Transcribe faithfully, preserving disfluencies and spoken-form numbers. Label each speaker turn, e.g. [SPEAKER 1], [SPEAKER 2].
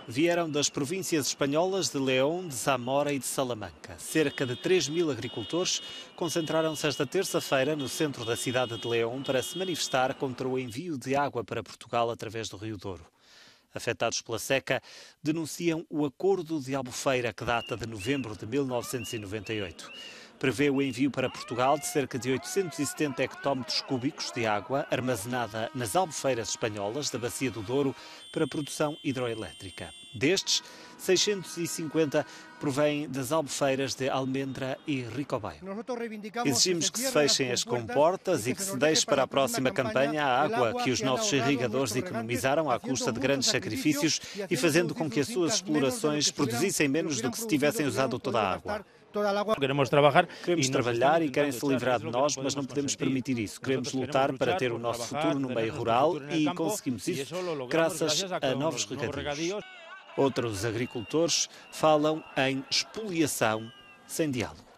[SPEAKER 1] Vieram das províncias espanholas de León, de Zamora e de Salamanca. Cerca de três mil agricultores concentraram-se esta terça-feira no centro da cidade de León para se manifestar contra o envio de água para Portugal através do Rio Douro. Afetados pela seca, denunciam o Acordo de Albufeira, que data de novembro de mil novecentos e noventa e oito. Prevê o envio para Portugal de cerca de oitocentos e setenta hectómetros cúbicos de água armazenada nas albufeiras espanholas da Bacia do Douro para produção hidroelétrica. Destes, seiscentos e cinquenta provêm das albufeiras de Almendra e Ricobaio. Exigimos que se fechem as comportas e que se deixe para a próxima campanha a água que os nossos irrigadores economizaram à custa de grandes sacrifícios e fazendo com que as suas explorações produzissem menos do que se tivessem usado toda a água.
[SPEAKER 2] Queremos trabalhar,
[SPEAKER 1] Queremos trabalhar e querem se livrar de nós, mas não podemos permitir isso. Queremos lutar para ter o nosso futuro no meio rural e conseguimos isso graças a novos regadios. Outros agricultores falam em expoliação sem diálogo.